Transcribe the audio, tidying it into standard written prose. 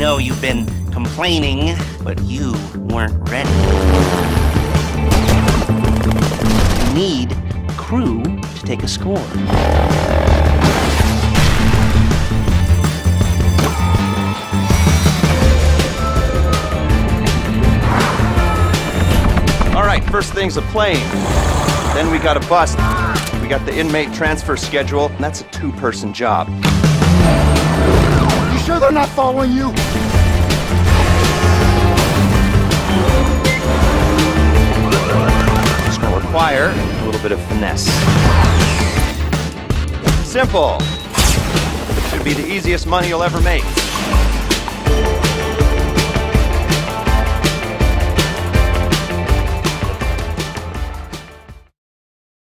know you've been complaining, but you weren't ready. You need crew to take a score. All right, first thing's a plane. Then we got a bus. We got the inmate transfer schedule, and that's a two-person job. You sure they're not following you? It's gonna require a little bit of finesse. Simple. Should be the easiest money you'll ever make.